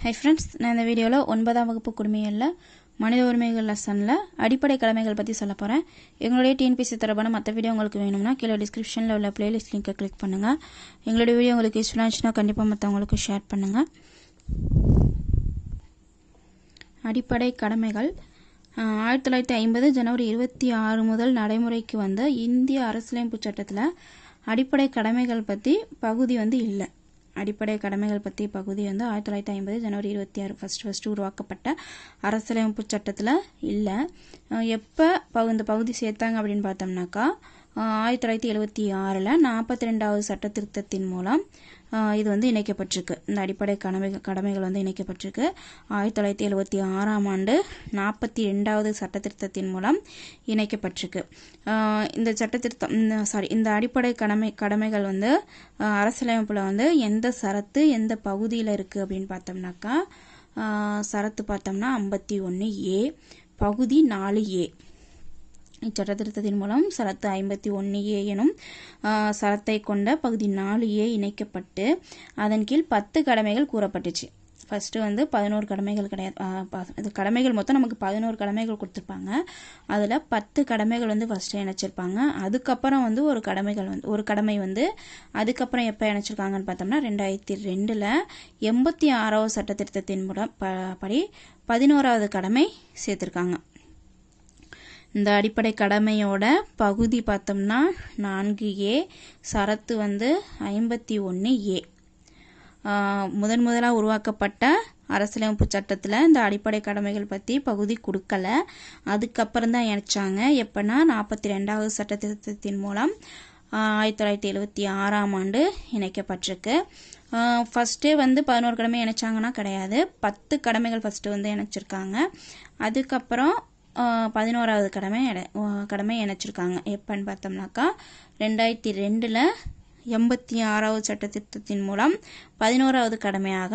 Hi friends, நான் இந்த வீடியோல 9ஆம் வகுப்பு குடிமையியல்ல மனித உரிமைகள் லெசன்ல அடிப்படை கடமைகள் பத்தி சொல்லப் போறேன். எங்களுடைய tnpsc தரமான மத்த வீடியோ உங்களுக்கு வேணும்னா கீழ டிஸ்கிரிப்ஷன்ல உள்ள பிளேலிஸ்ட் லிங்கை கிளிக் பண்ணுங்க. எங்களுடைய வீடியோ உங்களுக்கு யூஸ்ஃபுல்லா இருந்துச்சுனா கண்டிப்பா மத்தவங்களுக்கு ஷேர் பண்ணுங்க. அடிப்படை கடமைகள் 1950 ஜனவரி 26 முதல் நடைமுறைக்கு வந்த இந்திய அரசியலமைப்பு சட்டத்துல அடிப்படை கடமைகள் பத்தி பகுதி இல்ல. அடிப்படை கடமைகள் பத்தி பகுதி 1950 ஜனவரி 26 ஃபர்ஸ்ட் உருவாக்கப்பட்ட அரசியலமைப்பு சட்டத்துல இல்ல. எப்ப இந்த பகுதி சேர்த்தாங்க அப்படின்னு பார்த்தோம்னாக்கா 1976ல 42வது சட்ட திருத்தத்தின் மூலம் இது இணைக்கப்பட்டிருக்கு. இந்த அடிப்படை கடமைகள் இணைக்கப்பட்டிருக்கு. 1976ஆம் ஆண்டு 42வது சட்ட திருத்தத்தின் மூலம் இணைக்கப்பட்டிருக்கு. இந்த சட்ட திருத்தம் இந்த அடிப்படை கடமைகள் அரசியலமைப்புல எந்த சரத்து எந்த பகுதியில இருக்கு அப்படின்னு பார்த்தோம்னாக்கா சரத்து பார்த்தோம்னா 51A பகுதி 4A. இச்சட்ட திருத்தத்தின் மூலம் சரத்து 51A எனும் சரத்தை கொண்ட பகுதி 4A இணைக்கப்பட்டு அதன் கீழ் 10 கடமைகள் கூறப்பட்டுச்சு. ஃபர்ஸ்ட் 11 கடமைகள் கிடையாது. கடமைகள் மொத்தம் நமக்கு 11 கடமைகள் கொடுத்திருப்பாங்க. அதுல 10 கடமைகள் ஃபர்ஸ்ட் இணைச்சிருப்பாங்க. அதுக்கப்புறம் ஒரு கடமை அதுக்கப்புறம் எப்ப இணைச்சிருக்காங்கன்னு பார்த்தோம்னா 2002ல 86வது சட்ட திருத்தத்தின் படி 11வது கடமை சேர்த்திருக்காங்க. இந்த அடிப்படை கடமையோட பகுதி பார்த்தோம்னா 4A சரத்து 51A. முதலா உருவாக்கப்பட்ட அரசியலமைப்பு சட்டத்துல இந்த அடிப்படை கடமைகள் பத்தி பகுதி கொடுக்கல. அதுக்கப்புறம் தான் இணைச்சாங்க. எப்பன்னா 42வது சட்ட திருத்தத்தின் மூலம் 1976ஆம் ஆண்டு இணைக்கப்பட்டிருக்கு. ஃபர்ஸ்டே 11 கடமை இணைச்சாங்கன்னா கிடையாது. 10 கடமைகள் ஃபர்ஸ்ட் இணைச்சிருக்காங்க. அதுக்கப்புறம் 11வது கடமை இணைச்சிருக்காங்க. எப்பன்னு பார்த்தோம்னாக்கா 2002ல 86வது சட்ட திருத்தத்தின் மூலம் 11வது கடமையாக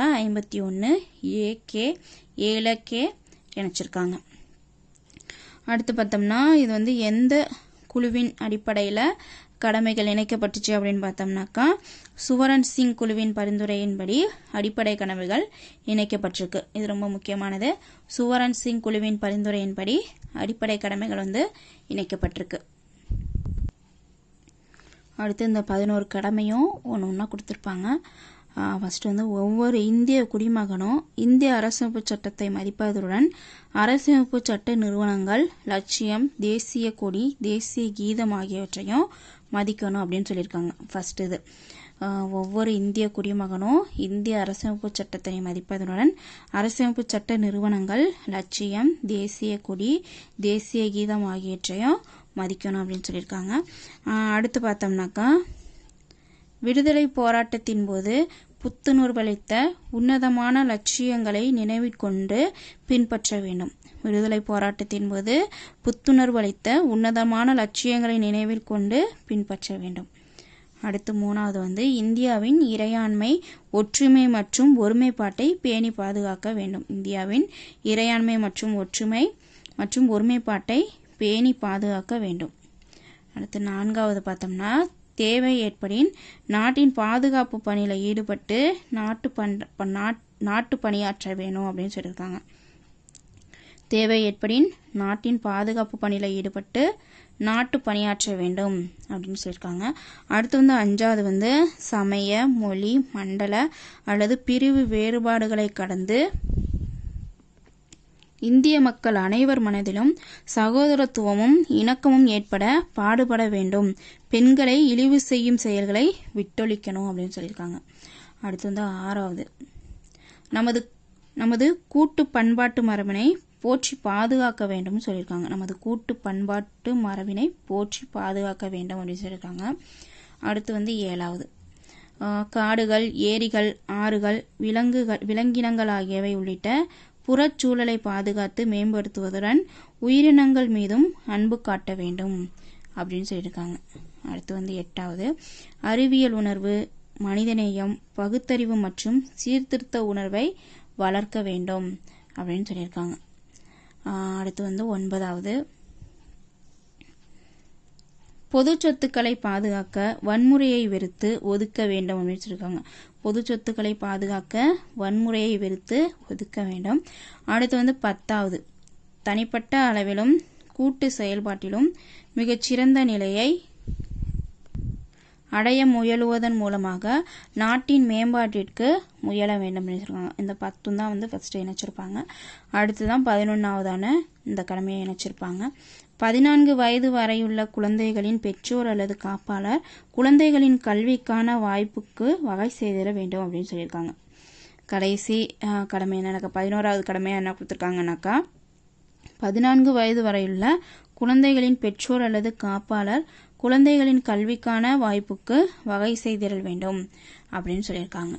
51A7K இணைச்சிருக்காங்க. அடுத்து பார்த்தோம்னா இது எந்த குழுவின் அடிப்படையில கடமைகள் இணைக்கப்பட்டுச்சு அப்படின்னு பார்த்தோம்னாக்கா சுவரன் சிங் குழுவின் பரிந்துரையின்படி அடிப்படை கடமைகள் இணைக்கப்பட்டிருக்கு. இது ரொம்ப முக்கியமானது. சுவரன் சிங் குழுவின் பரிந்துரையின்படி அடிப்படை கடமைகள் இணைக்கப்பட்டிருக்கு. அடுத்து இந்த 11 கடமையும் ஒன்னா கொடுத்திருப்பாங்க. ஃபர்ஸ்ட் ஒவ்வொரு இந்திய குடிமகனும் இந்திய அரசமைப்பு சட்டத்தை மதிப்பதுடன் அரசமைப்பு சட்ட நிறுவனங்கள் லட்சியம் தேசிய கொடி தேசிய கீதம் ஆகியவற்றையும் மதிக்கணும் அப்படின்னு சொல்லியிருக்காங்க. ஃபர்ஸ்ட் ஒவ்வொரு இந்திய குடிமகனும் இந்திய அரசமைப்பு சட்டத்தை மதிப்பதுடன் அரசமைப்பு சட்ட நிறுவனங்கள் லட்சியம் தேசிய கொடி தேசிய கீதம் ஆகியவற்றையும் மதிக்கணும் அப்படின்னு சொல்லியிருக்காங்க. அடுத்து பார்த்தோம்னாக்கா விடுதலை போராட்டத்தின் போது புத்துணர்வளித்த உன்னதமான லட்சியங்களை நினைவில் கொண்டு பின்பற்ற வேண்டும். விடுதலை போராட்டத்தின் போது புத்துணர்வளித்த உன்னதமான லட்சியங்களை நினைவில் கொண்டு பின்பற்ற வேண்டும். அடுத்து 3வது இந்தியாவின் இறையாண்மை ஒற்றுமை மற்றும் ஒருமைப்பாட்டை பேணி பாதுகாக்க வேண்டும். இந்தியாவின் இறையாண்மை மற்றும் ஒற்றுமை மற்றும் ஒருமைப்பாட்டை பேணி பாதுகாக்க வேண்டும். அடுத்து 4வது பார்த்தோம்னா தேவை ஏற்படின் நாட்டின் பாதுகாப்பு பணியில ஈடுபட்டு நாட்டு பணியாற்ற வேணும் அப்படின்னு சொல்லியிருக்காங்க. தேவை ஏற்படின் நாட்டின் பாதுகாப்பு பணியில ஈடுபட்டு நாட்டு பணியாற்ற வேண்டும் அப்படின்னு சொல்லியிருக்காங்க. அடுத்து 5வது சமய மொழி மண்டல அல்லது பிரிவு வேறுபாடுகளை கடந்து இந்திய மக்கள் அனைவர் மனதிலும் சகோதரத்துவமும் இணக்கமும் ஏற்பட பாடுபட வேண்டும். பெண்களை இழிவு செய்யும் செயல்களை விட்டொழிக்கணும் அப்படின்னு சொல்லியிருக்காங்க. அடுத்து 6வது நமது கூட்டு பண்பாட்டு மரபினை போற்றி பாதுகாக்க வேண்டும் சொல்லியிருக்காங்க. நமது கூட்டு பண்பாட்டு மரபினை போற்றி பாதுகாக்க வேண்டும் அப்படின்னு சொல்லியிருக்காங்க. அடுத்து 7வது காடுகள் ஏரிகள் ஆறுகள் விலங்கினங்கள் ஆகியவை உள்ளிட்ட புறச்சூழலை பாதுகாத்து மேம்படுத்துவதுடன் உயிரினங்கள் மீதும் அன்பு காட்ட வேண்டும் அப்படின்னு சொல்லியிருக்காங்க. அடுத்து 8வது அறிவியல் உணர்வு மனிதநேயம் பகுத்தறிவு மற்றும் சீர்திருத்த உணர்வை வளர்க்க வேண்டும் அப்படின்னு சொல்லியிருக்காங்க. அடுத்து 9வது பொது சொத்துக்களை பாதுகாக்க வன்முறையை வெறுத்து ஒதுக்க வேண்டும் அப்படின்னு சொல்லியிருக்காங்க. பொது சொத்துக்களை பாதுகாக்க வன்முறையை வெறுத்து ஒதுக்க வேண்டும். அடுத்து வந்து 10வது, தனிப்பட்ட அளவிலும் கூட்டு செயல்பாட்டிலும் மிகச்சிறந்த நிலையை அடைய முயலுவதன் மூலமாக நாட்டின் மேம்பாட்டிற்கு முயல வேண்டும் சொல்லுவாங்க. இந்த 10 தான் வந்து ஃபர்ஸ்ட் இணைச்சிருப்பாங்க. அடுத்துதான் 11வதான இந்த கடமையை இணைச்சிருப்பாங்க. 14 வயது வரையுள்ள குழந்தைகளின் பெற்றோர் அல்லது காப்பாளர் குழந்தைகளின் கல்விக்கான வாய்ப்புக்கு வகை செய்திட வேண்டும் அப்படின்னு சொல்லியிருக்காங்க. கடைசி கடமை என்னக்கா, 11வது கடமையா என்ன கொடுத்துருக்காங்கனாக்கா, 14 வயது வரையுள்ள குழந்தைகளின் பெற்றோர் அல்லது காப்பாளர் குழந்தைகளின் கல்விக்கான வாய்ப்புக்கு வகை செய்திடல் வேண்டும் அப்படின்னு சொல்லியிருக்காங்க.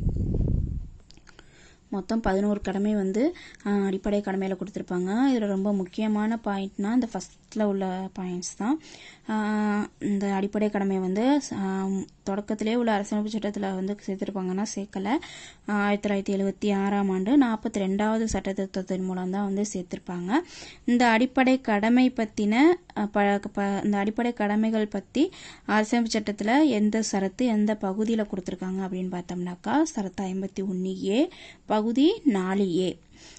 மொத்தம் 11 கடமை வந்து அடிப்படை கடமையில் கொடுத்துருப்பாங்க. இதில் ரொம்ப முக்கியமான பாயிண்ட்னா இந்த ஃபர்ஸ்ட்ல உள்ள பாயிண்ட்ஸ் தான். இந்த அடிப்படை கடமை வந்து தொடக்கத்திலே உள்ள அரசியலமைப்பு சட்டத்தில் வந்து சேர்த்திருப்பாங்கன்னா சேர்க்கல. 1976ஆம் ஆண்டு 42வது சட்ட திருத்தத்தின் மூலம் தான் வந்து சேர்த்திருப்பாங்க. இந்த அடிப்படை கடமை பற்றின இந்த அடிப்படை கடமைகள் பற்றி அரசியலமைப்பு சட்டத்தில் எந்த சரத்து எந்த பகுதியில் கொடுத்துருக்காங்க அப்படின்னு பார்த்தோம்னாக்கா, சரத்து 51A பகுதி 4A.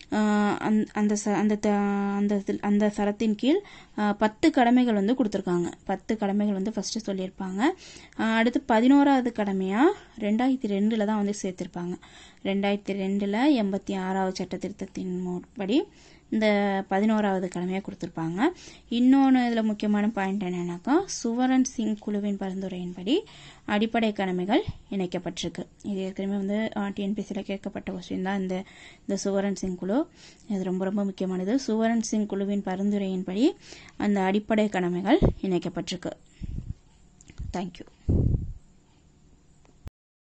அந்த சரத்தின் கீழ் 10 கடமைகள் வந்து கொடுத்துருக்காங்க. 10 கடமைகள் வந்து ஃபர்ஸ்ட் சொல்லியிருப்பாங்க. அடுத்து 11வது கடமையா 2002 தான் வந்து சேர்த்திருப்பாங்க. 2002 86வது சட்ட திருத்தத்தின் படி இந்த 11வது கடமையாக கொடுத்துருப்பாங்க. இன்னொன்று இதில் முக்கியமான பாயிண்ட் என்னன்னாக்கா, சுவரன் சிங் குழுவின் பரிந்துரையின்படி அடிப்படை கடமைகள் இணைக்கப்பட்டிருக்கு. இது ஏற்கனவே வந்து tnpscல கேட்கப்பட்ட கொஸ்டின் தான் இந்த சுவரன் சிங் குழு. இது ரொம்ப ரொம்ப முக்கியமானது. சுவரன் சிங் குழுவின் பரிந்துரையின்படி அந்த அடிப்படை கடமைகள் இணைக்கப்பட்டிருக்கு. தேங்க்யூ.